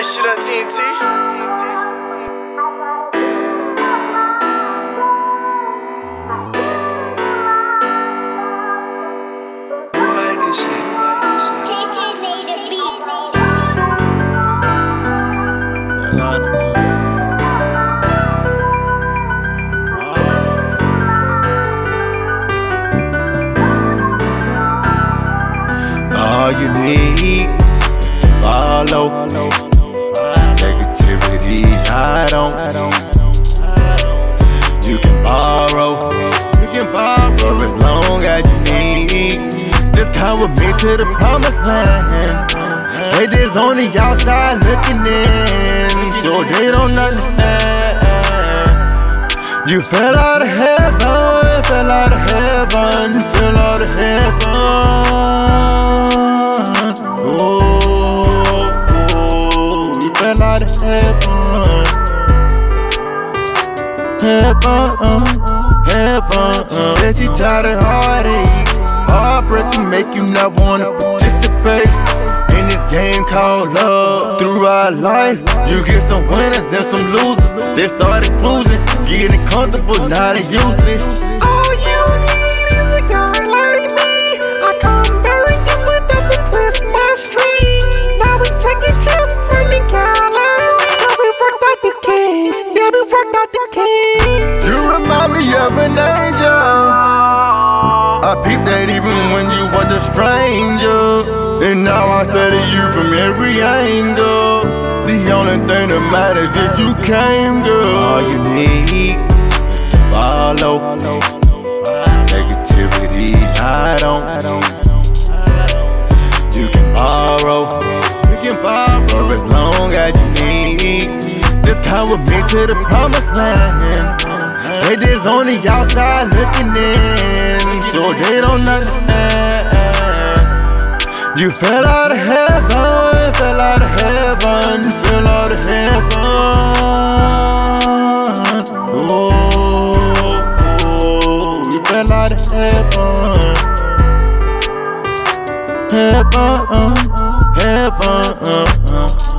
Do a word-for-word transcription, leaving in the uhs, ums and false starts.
this shit on T N T. All you need to follow negativity, I don't. You can borrow, you can borrow as long as you need. Just come with me to the promised land. Haters on the outside looking in, so they don't understand. You fell out of heaven, fell out of heaven, fell out of heaven. Oh, oh, you fell out of heaven, heaven, heaven. She said she tired of heartaches, heartbreak can make you not wanna participate in this game called love. Throughout life, you get some winners and some losers. They started cruising, getting comfortable, now they useless. All you need is a guy like me. I come bearing gifts without the Christmas tree. Now we taking trips, spending calories. Now we worked out the kings, yeah, we worked out the kings. You remind me of an angel. I peeped that even when you was a stranger. And now I study you from every angle. The only thing that matters is you came, girl. All you need to follow negativity, I don't. You can borrow, you can borrow as long as you need. Just come with me to the promised land. Haters on the outside looking in, so they don't understand. You fell out of heaven, fell out of heaven, fell out of heaven. Oh, oh, you fell out of heaven, heaven, heaven.